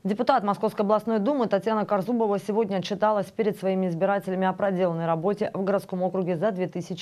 Депутат Московской областной думы Татьяна Карзубова сегодня отчиталась перед своими избирателями о проделанной работе в городском округе за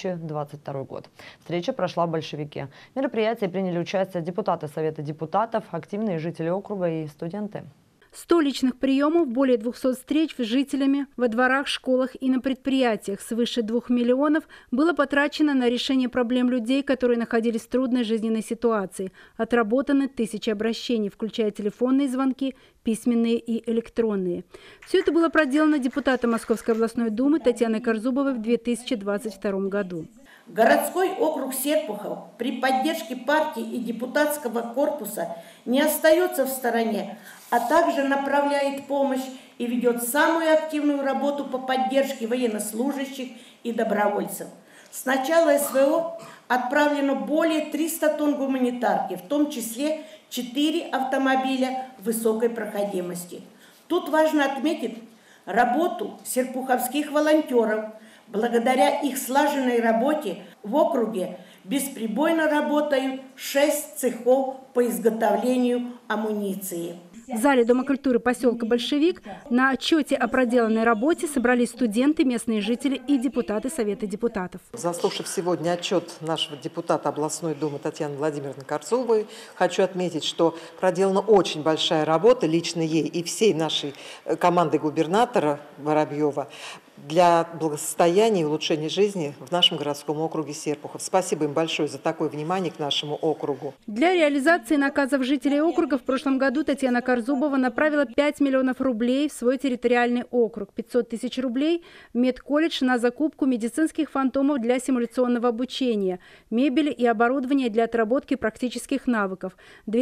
2022 год. Встреча прошла в Большевике. В мероприятии приняли участие депутаты Совета депутатов, активные жители округа и студенты. 100 личных приемов, более 200 встреч с жителями во дворах, школах и на предприятиях. Свыше 2 миллионов было потрачено на решение проблем людей, которые находились в трудной жизненной ситуации. Отработаны тысячи обращений, включая телефонные звонки, письменные и электронные. Все это было проделано депутатом Московской областной думы Татьяной Карзубовой в 2022 году. Городской округ Серпухов при поддержке партии и депутатского корпуса не остается в стороне, а также направляет помощь и ведет самую активную работу по поддержке военнослужащих и добровольцев. С начала СВО отправлено более 300 тонн гуманитарки, в том числе 4 автомобиля высокой проходимости. Тут важно отметить работу серпуховских волонтеров. Благодаря их слаженной работе в округе бесперебойно работают 6 цехов по изготовлению амуниции. В зале Дома культуры поселка Большевик на отчете о проделанной работе собрались студенты, местные жители и депутаты Совета депутатов. Заслушав сегодня отчет нашего депутата областной думы Татьяны Владимировны Карзубовой, хочу отметить, что проделана очень большая работа лично ей и всей нашей команды губернатора Воробьева для благосостояния и улучшения жизни в нашем городском округе Серпухов. Спасибо им большое за такое внимание к нашему округу. Для реализации наказов жителей округа в прошлом году Татьяна Карзубова направила 5 миллионов рублей в свой территориальный округ, 500 тысяч рублей в медколледж на закупку медицинских фантомов для симуляционного обучения, мебели и оборудования для отработки практических навыков,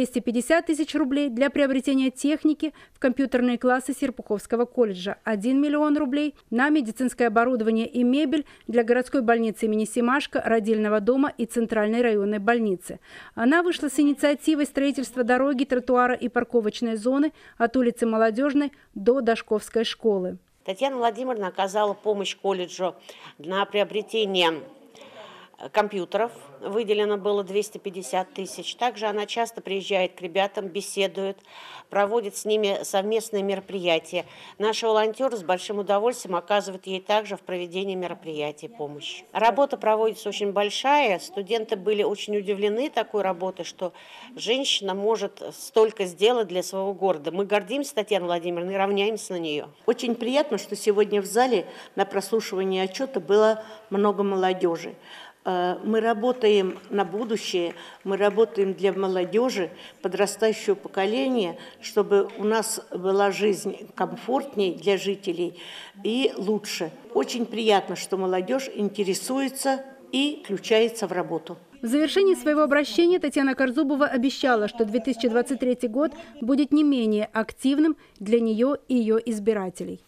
250 тысяч рублей для приобретения техники в компьютерные классы Серпуховского колледжа, 1 миллион рублей на медицинское оборудование и мебель для городской больницы имени Семашко, родильного дома и центральной районной больницы. Она вышла с инициативой строительства дороги, тротуара и парковочной зоны от улицы Молодежной до Дашковской школы. Татьяна Владимировна оказала помощь колледжу на приобретение компьютеров. Выделено было 250 тысяч. Также она часто приезжает к ребятам, беседует, проводит с ними совместные мероприятия. Наши волонтеры с большим удовольствием оказывают ей также в проведении мероприятий помощь. Работа проводится очень большая. Студенты были очень удивлены такой работой, что женщина может столько сделать для своего города. Мы гордимся Татьяной Владимировной и равняемся на нее. Очень приятно, что сегодня в зале на прослушивании отчета было много молодежи. Мы работаем на будущее, мы работаем для молодежи, подрастающего поколения, чтобы у нас была жизнь комфортнее для жителей и лучше. Очень приятно, что молодежь интересуется и включается в работу. В завершении своего обращения Татьяна Карзубова обещала, что 2023 год будет не менее активным для нее и ее избирателей.